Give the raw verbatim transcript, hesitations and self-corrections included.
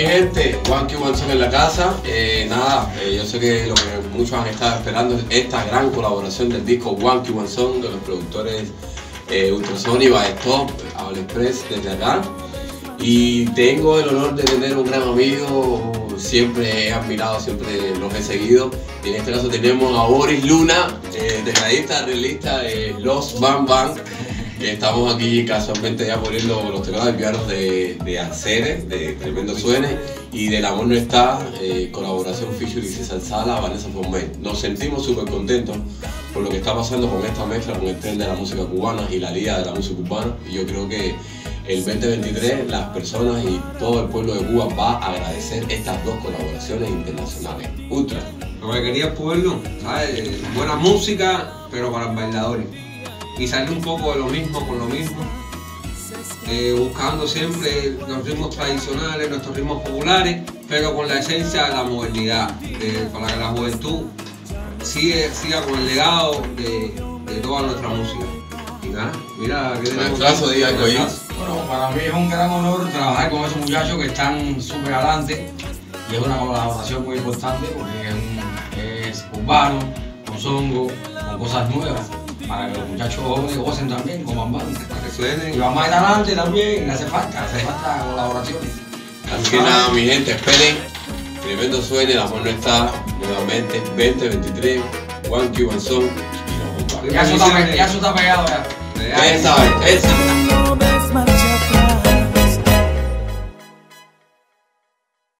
gente, One Cuban Song en la casa. Eh, nada, eh, yo sé que lo que muchos han estado esperando es esta gran colaboración del disco One Cuban Song de los productores eh, Ultrasonic, Baestop, Habla Express desde acá. Y tengo el honor de tener un gran amigo, siempre he admirado, siempre los he seguido. Y en este caso tenemos a Boris Luna, eh, tecladista, realista de Los Bam Bam. Estamos aquí casualmente ya poniendo los teclados y pianos de, de Arcere, de Tremendo Suene, y del Amor No Está, eh, colaboración featuring César Sala, Vanessa Formen. Nos sentimos súper contentos por lo que está pasando con esta mezcla, con el tren de la música cubana y la liga de la música cubana. Y yo creo que el veinte veintitrés las personas y todo el pueblo de Cuba va a agradecer estas dos colaboraciones internacionales. Ultra. Lo que quería el pueblo, ¿sabes? Buena música, pero para los bailadores. Y salir un poco de lo mismo con lo mismo, eh, buscando siempre los ritmos tradicionales, nuestros ritmos populares, pero con la esencia de la modernidad, de, para que la juventud siga, siga con el legado de, de toda nuestra música. Y nada, mira que tenemos. Maestrazo, diga algo ahí. Bueno, para mí es un gran honor trabajar con esos muchachos que están súper adelante y es una colaboración muy importante porque es, un, es urbano, con songo, con cosas nuevas, para que los muchachos jóvenes gocen también con Bam Bam. Para que suenen. Y van más adelante también, hace falta, hace falta colaboraciones. Así que nada, mi gente, esperen. Tremendo Suene, El Amor No Está, nuevamente, veinte veintitrés, One Cuban Song y los Bam Bam. Ya eso está, ya eso está pegado ya. Ustedes saben, eso.